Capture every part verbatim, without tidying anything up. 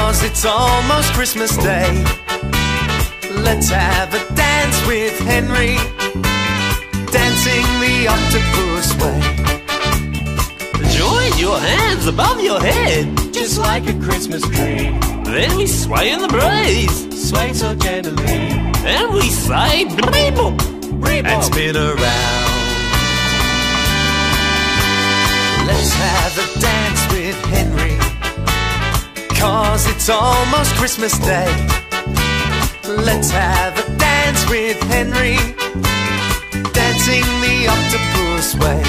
'cause it's almost Christmas Day. Let's have a dance with Henry, dancing the octopus way. Join your hands above your head, just like a Christmas tree. then we sway in the breeze, Sway so gently, and we say "Beep-boop." And spin around. Let's have a dance with Henry, 'cause it's almost Christmas Day. Let's have a dance with Henry, dancing the octopus way.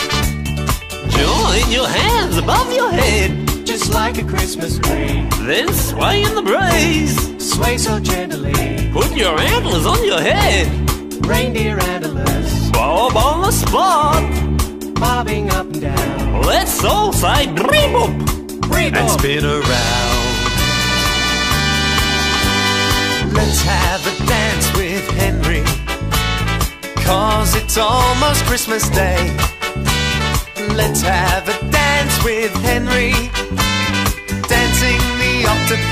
Join your hands above your head, just like a Christmas tree. then sway in the breeze. Sway so gently, Put your antlers on your head, reindeer antlers, bob on the spot. bobbing up and down. Let's all say "Beep-boop." And spin around. Let's have a dance with Henry, 'cause it's almost Christmas Day. Let's have a dance with Henry, dancing the octopus